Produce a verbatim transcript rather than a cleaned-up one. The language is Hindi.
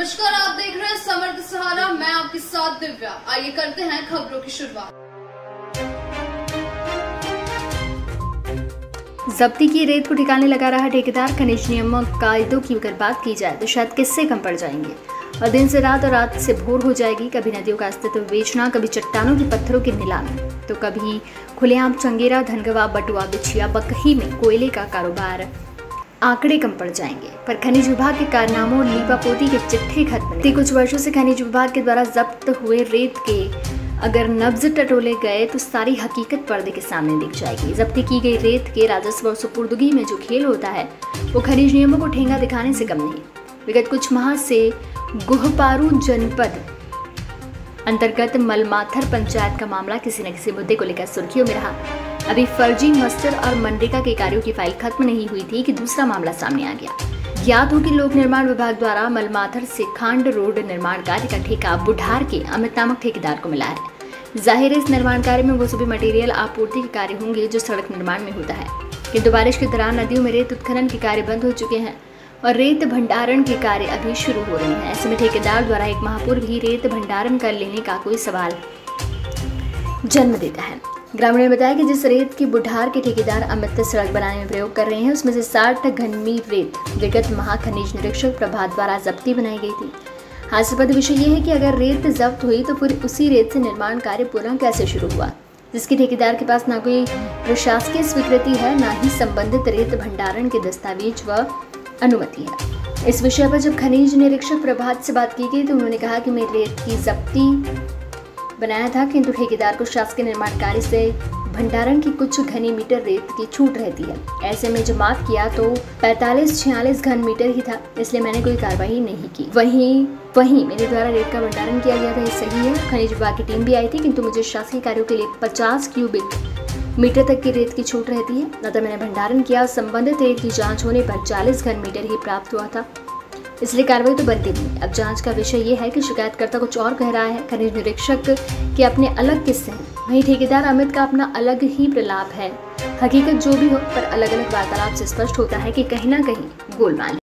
नमस्कार, आप देख रहे हैं समर्थ सहारा। मैं आपके साथ दिव्या। आइए करते हैं खबरों की शुरुआत। जब्ती की रेत को ठिकाने लगा रहा ठेकेदार, खनिज नियमों कायदों की अगर बात की जाए तो शायद किस्से कम पड़ जाएंगे और दिन से रात और रात से भोर हो जाएगी। कभी नदियों का अस्तित्व बेचना, कभी चट्टानों के पत्थरों की नीलामी, तो कभी खुलेआम चंगेरा, धनगवा, बटुआ, बिछिया, बकही में कोयले का कारोबार। आंकड़े कम पड़ जाएंगे, पर खनिज विभाग के कारनामों और लीपापोती के चिट्ठे खत्म नहीं। कुछ वर्षों से खनिज विभाग के द्वारा जब्त हुए रेत के अगर नब्ज टटोले गए तो सारी हकीकत पर्दे के सामने दिख जाएगी। जब्ती की गई रेत के राजस्व और सुपुर्दगी में जो खेल होता है वो खनिज नियमों को ठेंगा दिखाने से कम नहीं। विगत कुछ माह से गुहपारू जनपद अंतर्गत मलमाथर पंचायत का मामला किसी न किसी मुद्दे को लेकर सुर्खियों में रहा। अभी फर्जी मस्टर और मनरेगा के कार्यों की फाइल खत्म नहीं हुई थी कि दूसरा मामला सामने आ गया। ज्ञात हो कि लोक निर्माण विभाग द्वारा मलमाथर से खांड रोड निर्माण कार्य का ठेका बुढ़ार के अमित नामक ठेकेदार को मिला है। जाहिर है इस निर्माण कार्य में वो सभी मटेरियल आपूर्ति के कार्य होंगे जो सड़क निर्माण में होता है, किंतु बारिश के दौरान नदियों में रेत उत्खनन के कार्य बंद हो चुके हैं और रेत भंडारण के कार्य अभी शुरू हो रहे हैं। ऐसे में ठेकेदार द्वारा एक माह पूर्व ही रेत भंडारण कर लेने का कोई सवाल जन्म देता है। ग्रामीणों ने बताया कि जिस रेत की बुढ़ार के ठेकेदार अमित सड़क बनाने में प्रयोग कर रहे हैं उसमें से साठ घनमील रेत विगत माह खनिज निरीक्षक प्रभात द्वारा जब्ती बनाई गई थी। हास्यास्पद विषय यह है कि अगर रेत जब्त हुई तो फिर उसी रेत से निर्माण कार्य पुनः कैसे शुरू हुआ, जिसके ठेकेदार के पास न कोई प्रशासकीय स्वीकृति है, न ही संबंधित रेत भंडारण के दस्तावेज व अनुमति है। इस विषय पर जब खनिज निरीक्षक प्रभात से बात की गई तो उन्होंने कहा कि मैं रेत की जब्ती बनाया था, किंतु ठेकेदार को शासकीय निर्माण कार्य से भंडारण की कुछ घनी मीटर रेत की छूट रहती है। ऐसे में जब माप किया तो पैंतालीस छियालीस घन मीटर ही था, इसलिए मैंने कोई कार्रवाई नहीं की। वहीं वहीं मेरे द्वारा रेत का भंडारण किया गया था, ये सही है। खनिज विभाग की टीम भी आई थी, किंतु मुझे शासकीय कार्यों के लिए पचास क्यूबिक मीटर तक की रेत की छूट रहती है। अतः मैंने भंडारण किया, संबंधित रेत की जाँच होने पर चालीस घन मीटर ही प्राप्त हुआ था, इसलिए कार्रवाई तो बनती नहीं। अब जांच का विषय ये है कि शिकायतकर्ता कुछ और कह रहा है, खनिज निरीक्षक के अपने अलग किस्से हैं, वहीं ठेकेदार अमित का अपना अलग ही प्रलाप है। हकीकत जो भी हो, पर अलग अलग वार्तालाप से स्पष्ट होता है कि कहीं ना कहीं गोलमाल है।